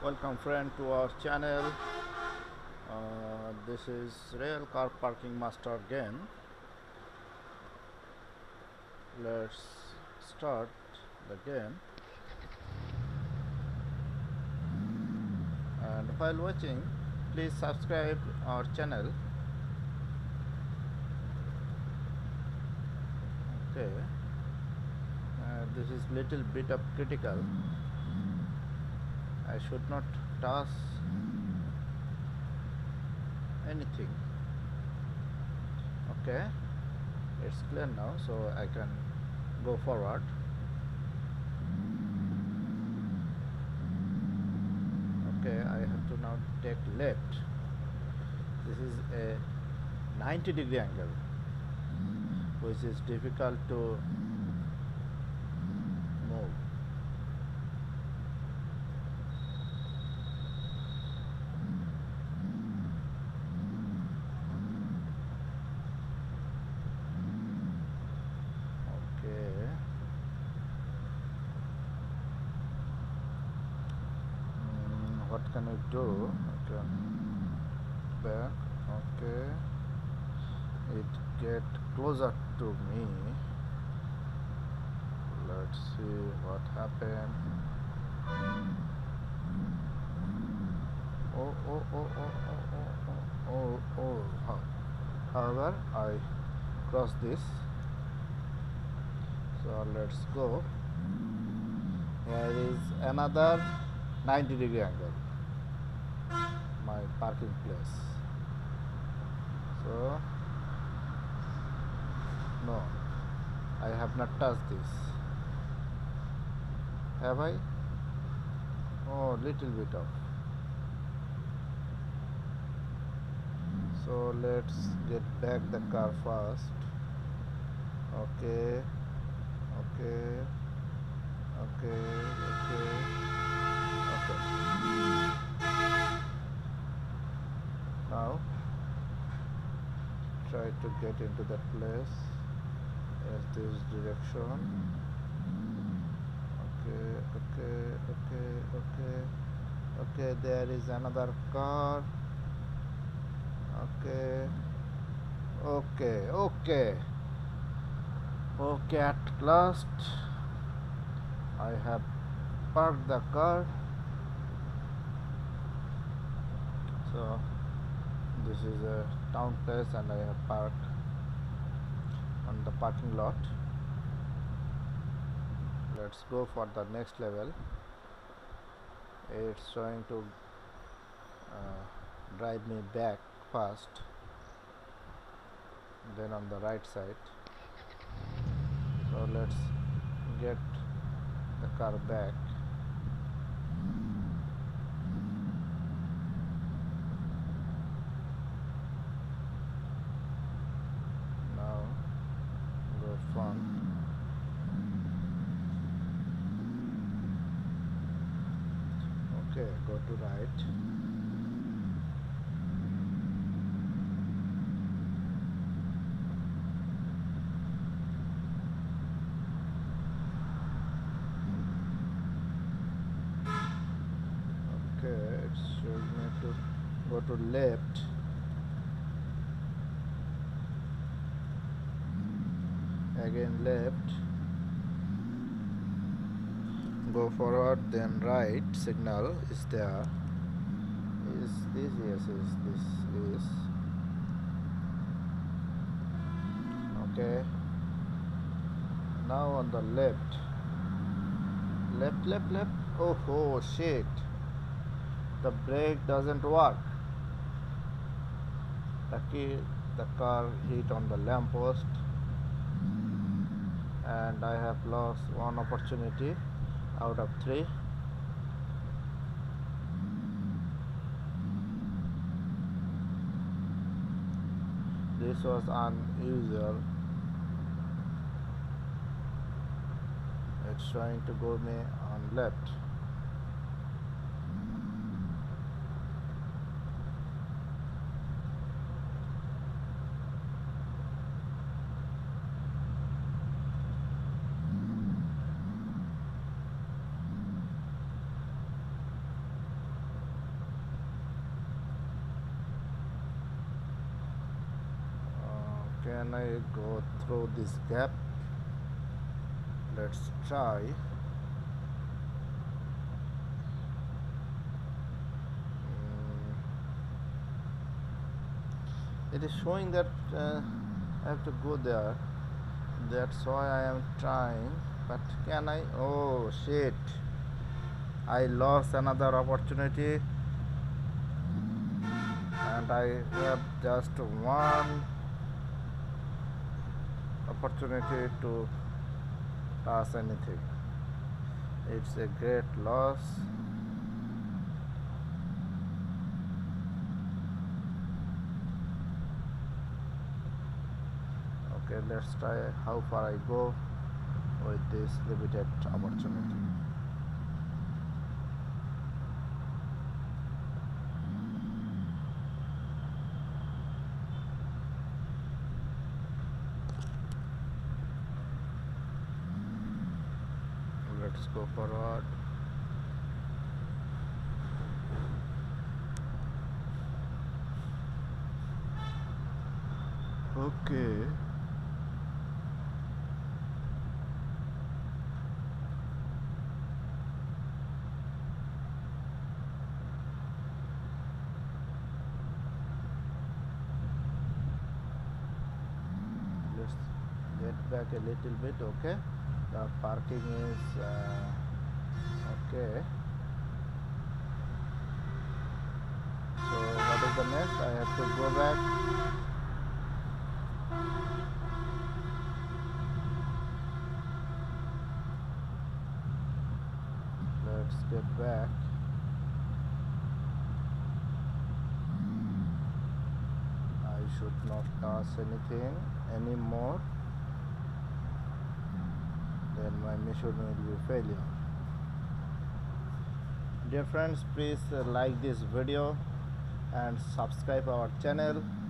Welcome friend to our channel. This is Real Car Parking Master again. Let's start the game. And while watching, please subscribe our channel. Okay. This is little bit of critical. I should not touch anything. Okay, it's clear now, so I can go forward. Okay, I have to now take left. This is a 90-degree angle, which is difficult to move. What can I do? Okay, back. Okay, it get closer to me. Let's see what happened. Oh. However, I cross this, so let's go. Here is another 90-degree angle, my parking place. So no, I have not touched this. Have I? Oh, little bit of. So let's get back the car first. Okay. Now try to get into that place as this direction. Okay, there is another car. Okay, at last I have parked the car. So this is a town place and I have parked on the parking lot. Let's go for the next level. It's trying to drive me back first, then on the right side. So let's get the car back. Now go front. Okay, go to right. Okay, it shows me to go to left. Again left. Go forward, then right. Signal is there. Is this? Yes, this is. Okay. Now on the left. Left. Oh shit. The brake doesn't work. The car hit on the lamppost, and I have lost one opportunity out of 3. This was unusual. It's trying to go me on left. can I go through this gap? Let's try. It is showing that I have to go there. That's why I am trying. But can I? Oh shit! I lost another opportunity, and I have just one opportunity to pass anything. It's a great loss. Okay, let's try how far I go with this limited opportunity. Let's go forward. Okay. Let's get back a little bit. Okay, the parking is okay. So what is the next? I have to go back. Let's get back. I should not touch anything anymore. Then my mission will be failure. Dear friends, please like this video and subscribe our channel.